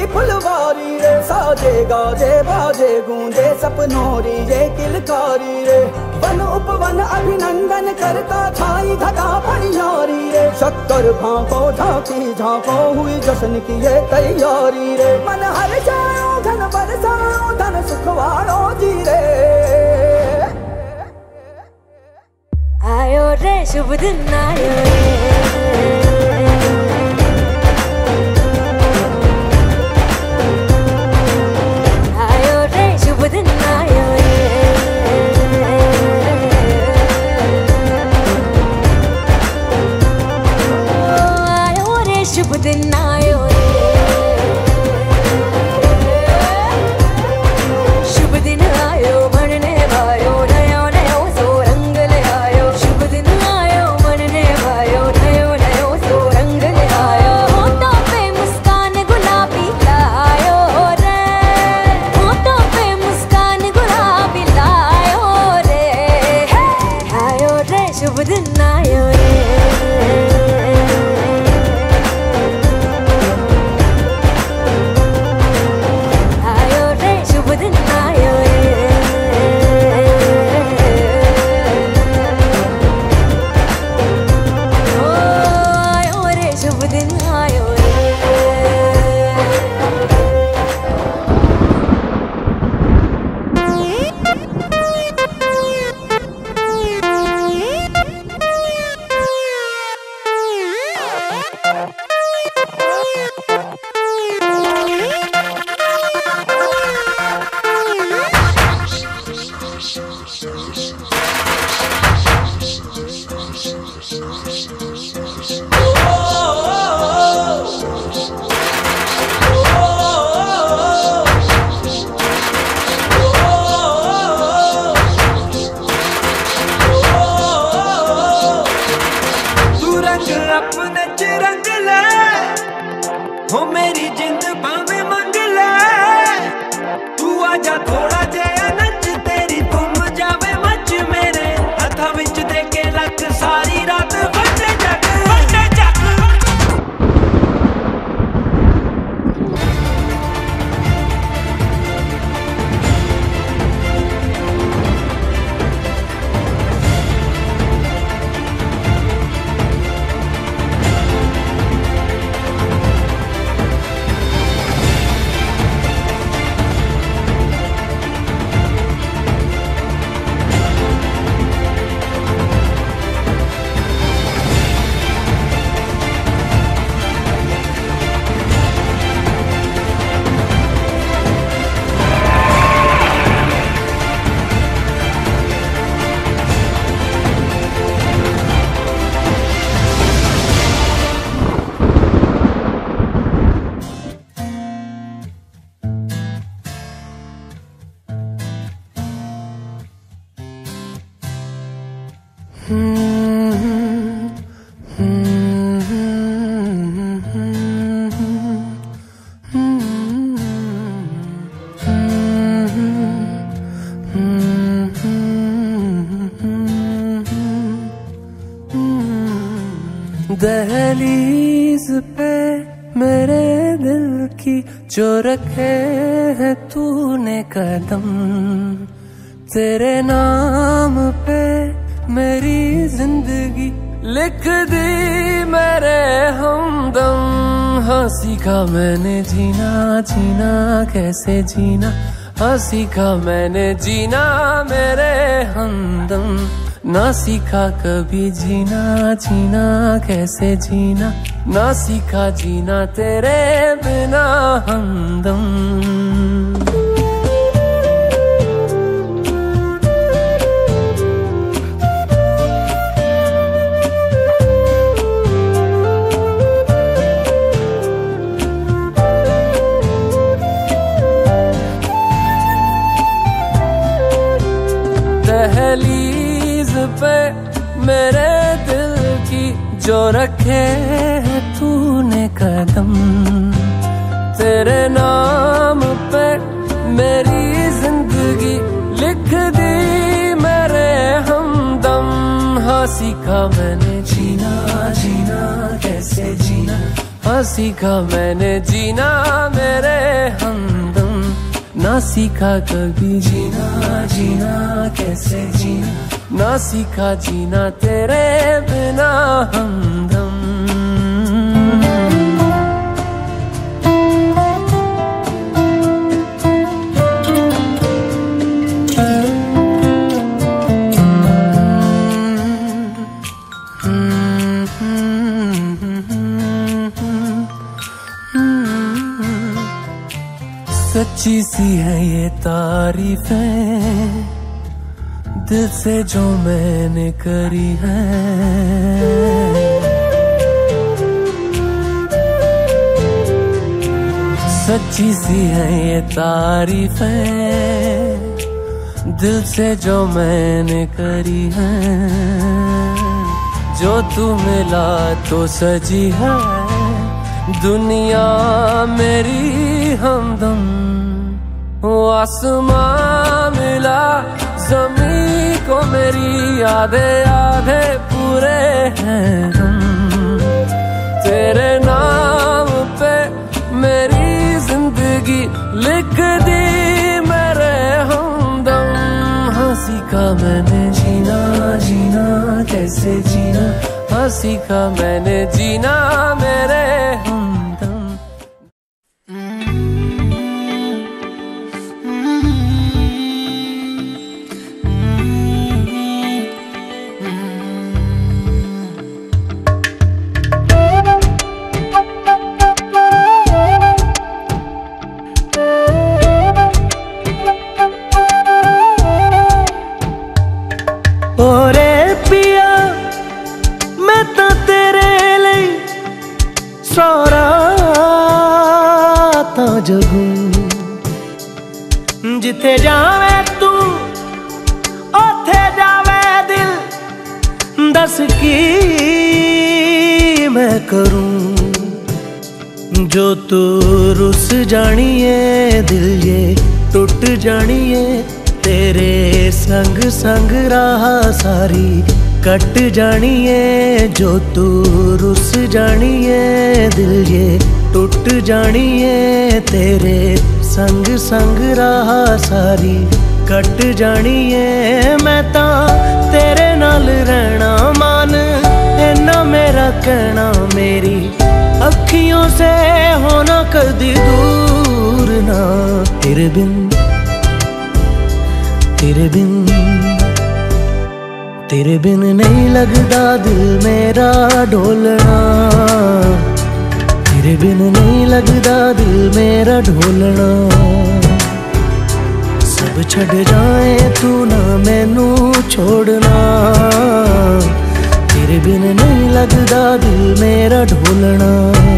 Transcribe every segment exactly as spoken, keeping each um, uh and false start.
फुलवारी रे, साजे गाजे बाजे गूंजे सपनों री ये किलकारी रे। वन उपवन अभिनंदन करता छाई घटा पनियारी रे, शक्कर भांको झांकी झांको हुई जश्न की ये तैयारी रे। मन हर जाओ धन बरसाओ धन सुखवाड़ो जी रे। आयो रे शुभ दिन आयो रे, आयो रे शुभ दिन आयो रे, आयो रे शुभ दिन आयो रे, शुभ दिन आयो बनने भायो नयो नयो सो रंग ले आयो। शुभ दिन आयो बनने भायो नयो नयो सो रंग ले आयो। होठों पे मुस्कान गुलाबी लायो रे, होठों पे मुस्कान गुलाबी लायो रे। आयो रे शुभ दिन आयो रे, आयो रे शुभ दिन आयो रे, ओ आयो रे शुभ दिन आयो रे। तू रंग अपने च रंग ले, हो मेरी जिंद भावे मंग ले। तू आजा थोड़ा जया नच तेरी तुम जावे मच मेरे हथा विच दे के लक सारी रात बटे जग बटे जग। दहलीज पे मेरे दिल की जो रखे है तूने कदम, तेरे नाम पे मेरी जिंदगी लिख दी मेरे हमदम। हाँ सीखा मैंने जीना जीना कैसे जीना, हाँ सीखा मैंने जीना मेरे हमदम। ना सीखा कभी जीना जीना कैसे जीना, ना सीखा जीना तेरे बिना हमदम। दहलीज पे मेरे दिल की जो रखे है तूने कदम, तेरे नाम पे मेरी जिंदगी लिख दी मेरे हमदम। हाँ सीखा मैंने जीना जीना कैसे जीना, हाँ सीखा मैंने जीना मेरे हमदम, ना सीखा कभी जीना जीना कैसे जीना, ना सीखा जीना तेरे बिना हमदम। सच्ची सी है ये तारीफें दिल से जो मैंने करी है, सच्ची सी है ये तारीफें दिल से जो मैंने करी है, जो तू मिला तो सजी है दुनिया मेरी हमदम। वो आसमां मिला ज़मीं को मेरी आधे आधे पूरे हैं हम, तेरे नाम पे मेरी जिंदगी लिख दी मेरे हमदम। हाँ सीखा मैंने जीना जीना कैसे जीना, हाँ सीखा मैंने जीना मेरे हमदम। ओरे पिया मैं तो तेरे लिए सारा तो जगू, जिथे जावे तू ओथे जावे दिल, दस की मैं करूं जो तू रुस जानिए दिल ये टूट जानिए, तेरे संग संग राह सारी कट जानिए, जो तू रुस जानिए दिल ये टूट जानिए, तेरे संग संग राह सारी कट जानिए। मैं ता तेरे नाल रहना मान इन्ना मेरा कहना, मेरी अखियों से होना कदी दूर ना, तेरे बिन तेरे बिन तेरे बिन नहीं लगदा दिल मेरा ढोलना, तेरे बिन नहीं लगदा दिल मेरा ढोलना। सब छड़ जाए तू ना मैनू छोड़ना, तेरे बिन नहीं लगदा दिल मेरा ढोलना।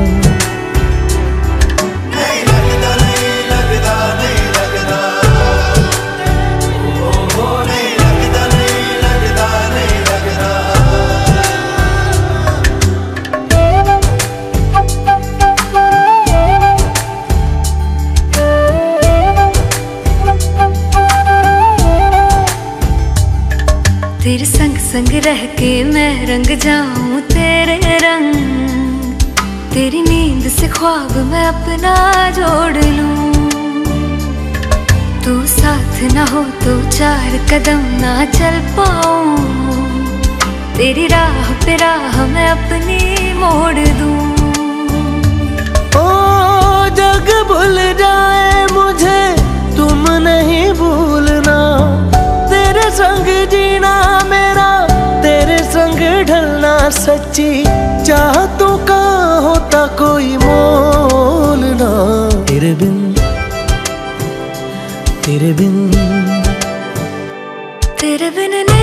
तेरे संग संग रह के मैं रंग जाऊं तेरे रंग, तेरी नींद से ख्वाब मैं अपना जोड़ लूं, तू साथ ना हो तो चार कदम ना चल पाऊं, तेरी राह पे राह मैं अपनी मोड़ दूं। ओ जग भूल जाए मुझे तुम नहीं भूलना, तेरे संग जीना मेरा तेरे संग ढलना, सच्ची चाहतों का होता कोई मोल ना, तेरे बिन तेरे बिन तेरे बिन